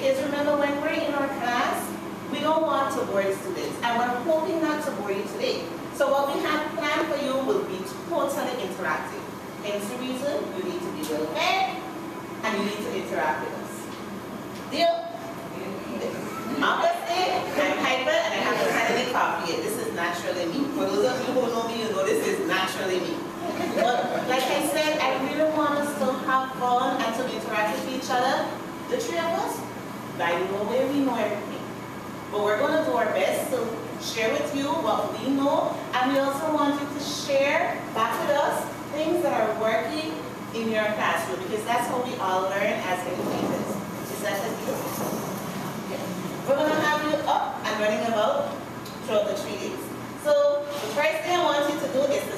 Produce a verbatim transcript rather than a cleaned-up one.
Because remember, when we're in our class, we don't want to bore the students, and we're hoping not to bore you today. So what we have planned for you will be totally interactive. Hence the reason you need to be well fed and you need to interact with us. Deal? Obviously, I'm hyper and I haven't had any coffee yet. This is naturally me. For those of you who know me, you know this is naturally me. But like I said, I really want us to have fun and to interact with each other. The three of us, by the way, we know everything. But we're going to do our best to share with you what we know, and we also want you to share back with us things that are working in your classroom, because that's how we all learn as educators. Is that the deal? Okay. We're going to have you up and running about throughout the three days. So the first thing I want you to do is